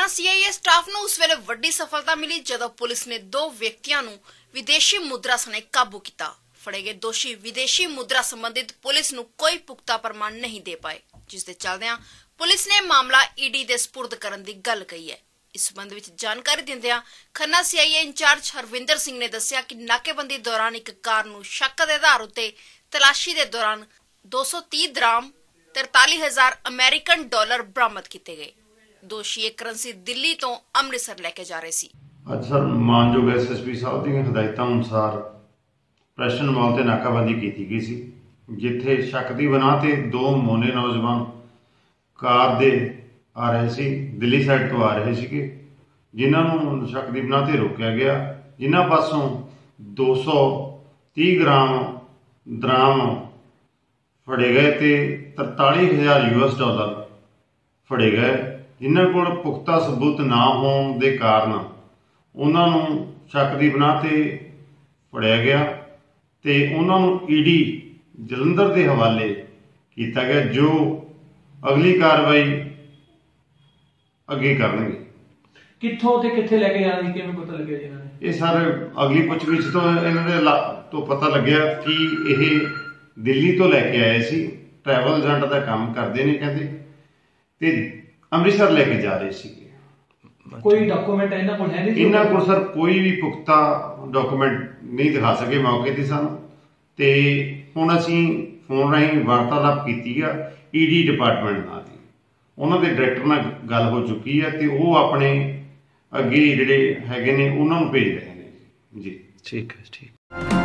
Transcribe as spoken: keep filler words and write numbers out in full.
Khanna C I A staff ਨੂੰ ਉਸ ਵੇਲੇ ਵੱਡੀ ਸਫਲਤਾ ਮਿਲੀ ਜਦੋਂ ਪੁਲਿਸ ਨੇ ਦੋ ਵਿਅਕਤੀਆਂ ਨੂੰ ਵਿਦੇਸ਼ੀ ਮੁਦਰਾ ਸਣੇ ਕਾਬੂ ਕੀਤਾ। ਫੜੇ ਗਏ ਦੋਸ਼ੀ ਵਿਦੇਸ਼ੀ ਮੁਦਰਾ ਸੰਬੰਧਿਤ ਪੁਲਿਸ ਨੂੰ ਕੋਈ ਪੁਖਤਾ ਪ੍ਰਮਾਣ ਨਹੀਂ ਦੇ ਪਾਏ, ਜਿਸ ਦੇ ਚੱਲਦਿਆਂ ਪੁਲਿਸ ਨੇ ਮਾਮਲਾ ਈਡੀ ਦੇ ਸਪੁਰਦ ਕਰਨ ਦੀ ਗੱਲ ਕਹੀ ਹੈ। इस संबंध में जानकारी दिंदियां Khanna C I A incharge Harvinder Singh ने दस्सिया कि नाकेबंदी दौरान एक कार नूं शक के आधार उत्ते तलाशी के दौरान दो सौ तीस ग्राम तरताली हजार अमेरिकन डॉलर बरामद किए गए। दोषी एक करंसी दिल्ली तो अमृतसर लेके जा रहे सी। ਅੱਜ ਸਰ ਮਾਨਯੋਗ ਐਸ ਐਸ ਪੀ ਸਾਹਿਬ ਦੀਆਂ ਹਦਾਇਤਾਂ ਅਨੁਸਾਰ ਪ੍ਰੈਸ਼ਨ ਮਾਲ ਤੇ ਨਾਕਾਬੰਦੀ ਕੀਤੀ ਗਈ ਸੀ, ਜਿੱਥੇ ਸ਼ੱਕ ਦੀ ਬਣਾ ਤੇ ਦੋ ਮੋਨੇ ਨੌਜਵਾਨ ਕਾਰ ਦੇ आ रहे सी दिल्ली साइड तो आ रहे थे, जिन्होंने शक की बिना ते रोकया गया, जिन्हों पासों दो सौ तीह ग्राम दराम फड़े गए ते तरताली हज़ार यू एस डॉलर फड़े गए, जिन्हों को पुख्ता सबूत ना होने के कारण उन्होंने शक की बिना ते फड़िया गया ते उन्होंने ईडी जलंधर के हवाले किया गया, जो अगली कार्रवाई अगे करनगे। कित्थों ते कित्थे लेके जाने की किवें पता लग्या जी इन्हां ने? ये सर अगली पुछगिछ तो इन्हां दे तो पता लग्या कि यह दिल्ली तो लैके आए सी, ट्रैवल एजेंट का काम करते हैं कहते, ते अमृतसर लेके जा रहे सी। कोई डॉक्यूमेंट इन्हां कोल है नहीं? इन्हां कोल सर कोई भी पुख्ता डॉक्यूमेंट नहीं दिखा सके मौके ते सानूं, ते हुण असीं फोन राहीं वार्तालाप कीती आ ईडी डिपार्टमेंट नाल, उन्होंने डायरैक्टर नाल गल हो चुकी है ते वो अपने अगे जिहड़े हैगे ने उन्होंने भेज रहे हैं जी। ठीक है, ठीक।